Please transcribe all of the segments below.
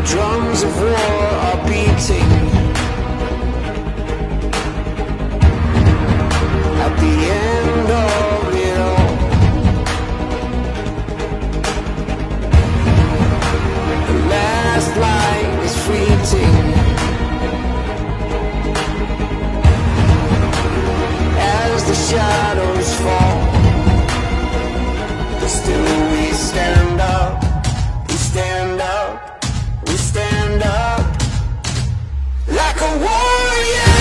Drums of war are beating at the end of it all. The last light is fleeting as the shadows fall, but still we stand up, we stand up, we stand up like a warrior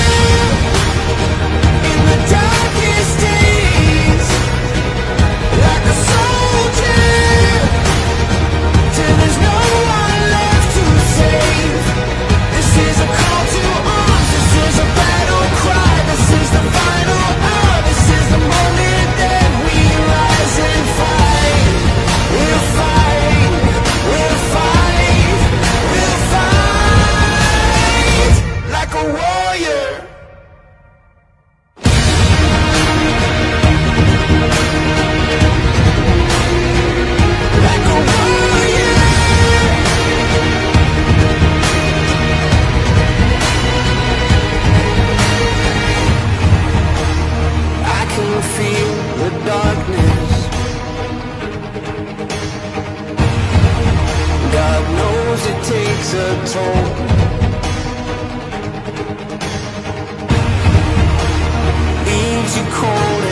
in the darkest days, like a soldier till there's no one left to save. This is a call to arms, this is a battle cry, this is the final hour, this is the moment that we rise and fight. We'll fight, we'll fight, we'll fight like a warrior. Like a warrior. I can feel the darkness. God knows it takes a toll. Leaves you cold